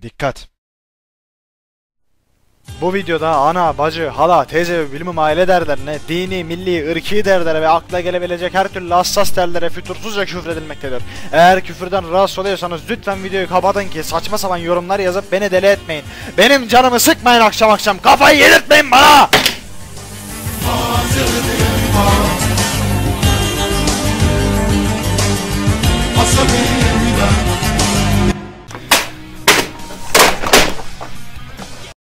Dikkat! Bu videoda ana, bacı, hala, teyze ve bilmem aile değerlerine, dini, milli, ırki değerlere ve akla gelebilecek her türlü hassas değerlere fütursuzca küfredilmektedir. Eğer küfürden rahatsız oluyorsanız lütfen videoyu kapatın ki saçma sapan yorumlar yazıp beni deli etmeyin. Benim canımı sıkmayın akşam akşam, kafayı yedirtmeyin bana!